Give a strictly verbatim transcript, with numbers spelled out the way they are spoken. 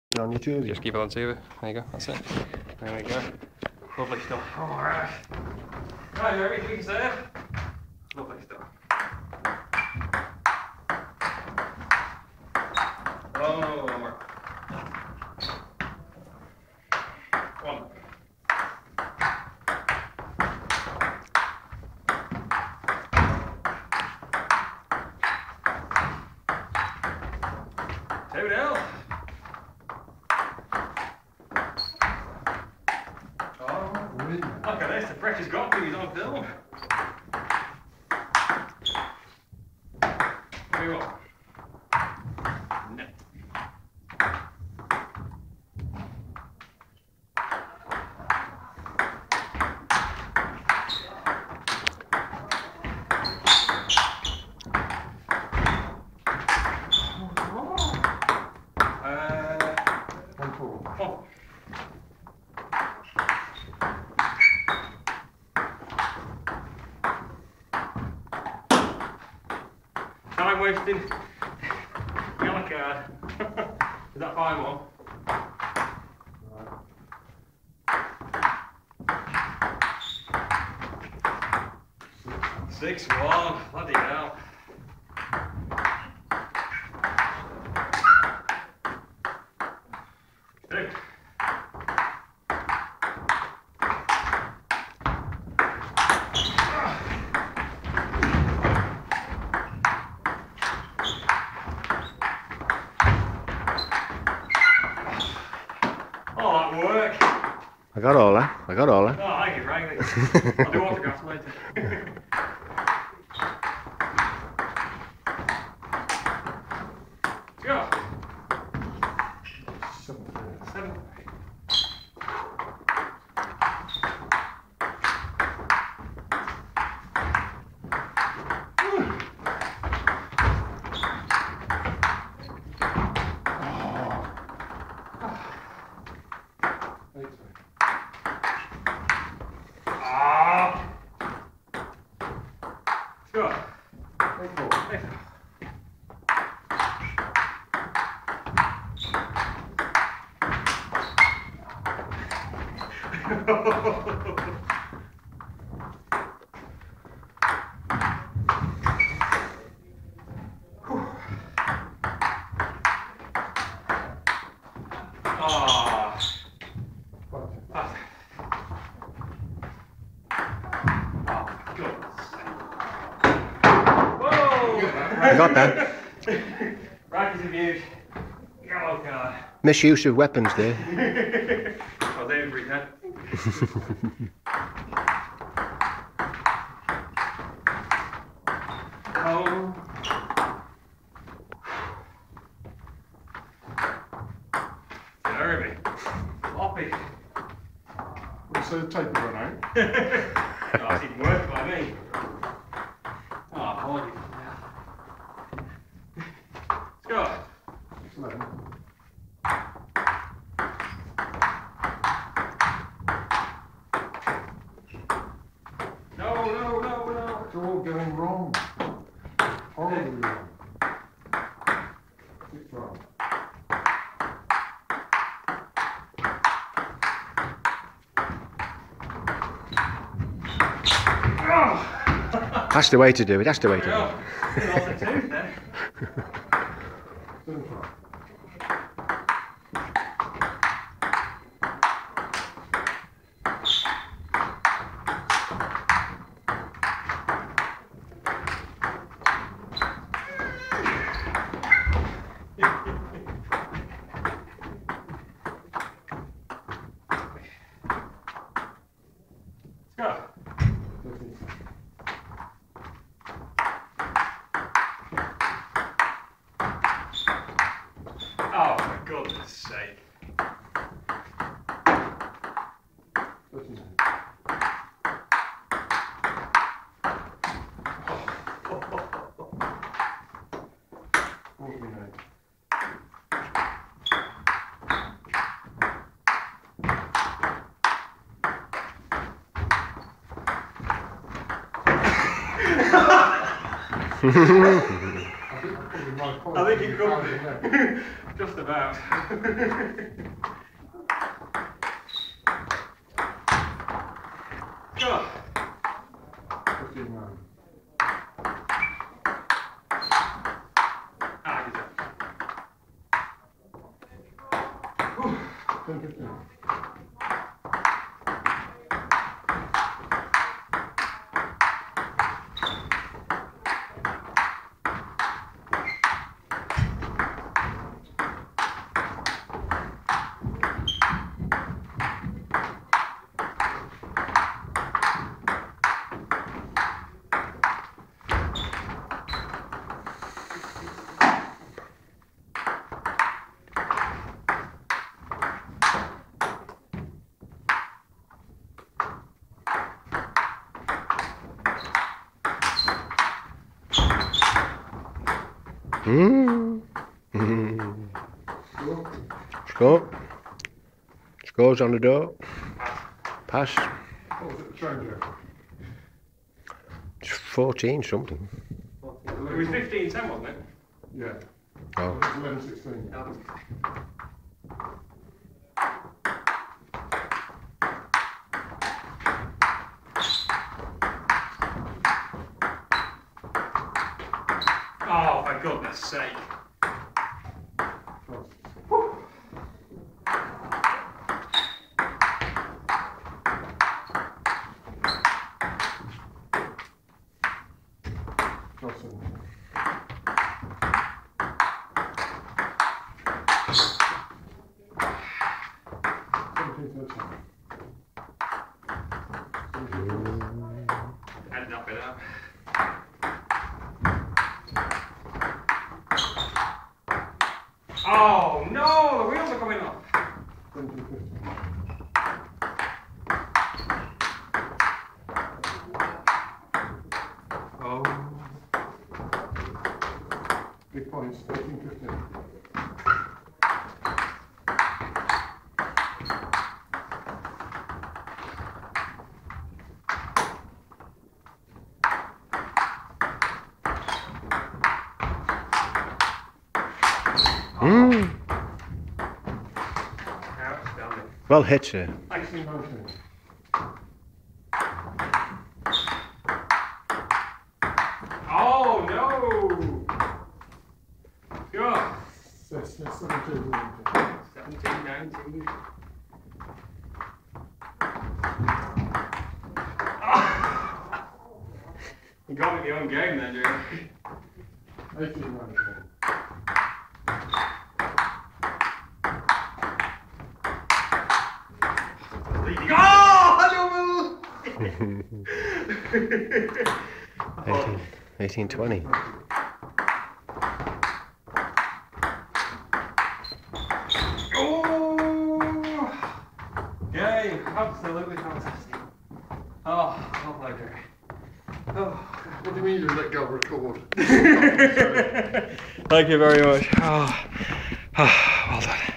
On your tube. Just keep it on tube. There you go. That's it. There we go. Lovely stuff. Alright. Right, Jeremy, we can say lovely stuff. Oh, one more. One. Two down. Look at this, the pressure's got to, he's on film. Very well. No. Uh, one, four. Oh. Time wasting. Yellow card. Is that five one? Six one. Bloody hell. Two. Oh, that work. I got all that. I got all that. Oh, thank you, Frank. I'll do autographs later. Let's go. Seven. Seven. Ah! Let's go. Eight four. Eight four. Ah. I got that. Rackets abuse. Yellow card. Misuse of weapons there. Oh, David Reed, huh? Oh. Jeremy. Floppy. So the tape will run out. No, that's even worse by me. Oh, apologies. Let's go. Eleven. No, no, no, no. It's all going wrong. Horribly wrong. Six wrong. That's the way to do it. That's the way to do There it. we go. I'll take two then. Seven wrong. Let's go. Oh, for goodness sake. Thirty-nine. Forty-nine. it. I think I put it in my pocket. I think you covered it. Just about. Go. fifty-nine. Ah, good job. ten fifteen. Mm. Mm. Score. Scores on the door. Pass. What was it, the changer? It's fourteen something. It was fifteen ten, wasn't it? Yeah. Oh. It was eleven sixteen. Oh, for goodness sake. Johnson. seventeen thirteen. Ended up with that. Oh no, the wheels are coming off. seventeen fifteen. Oh. Big points, eighteen fifteen. Mm. Outstanding. Well hit, sir. eighteen nineteen. Oh no! Go. Yes, yes, seventeen nineteen. seventeen nineteen. You got me in your own game then, Jerry. eighteen nineteen. Leading. Oh! eighteen, eighteen twenty. Oh! Game, absolutely fantastic. Oh, well played, Jerry. Oh. What do you mean you let go of record? Thank you very much. Oh. Oh, well done.